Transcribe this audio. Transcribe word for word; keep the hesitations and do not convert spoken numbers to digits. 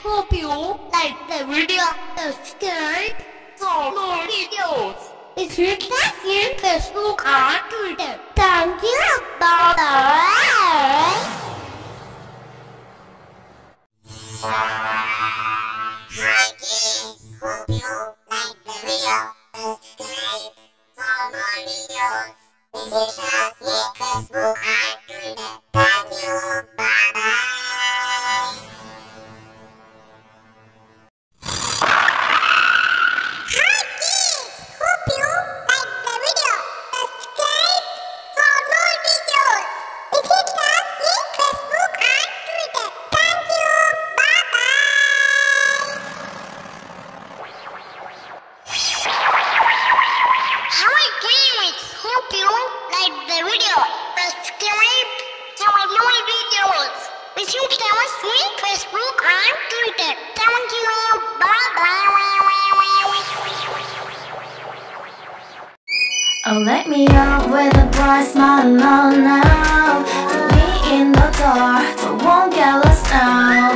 hope you like the video, subscribe for more videos. If you can see Facebook or Twitter, thank you. Bye bye. Hi kids, hope you like the video, subscribe for more videos. If you can see Facebook or Twitter, thank you. Bye bye. Hope you like the video, subscribe for more videos. If you can see Facebook or Twitter, thank you. Bye bye. Oh, let me up with a bright smile on now. Meet me in the dark, but won't get lost now.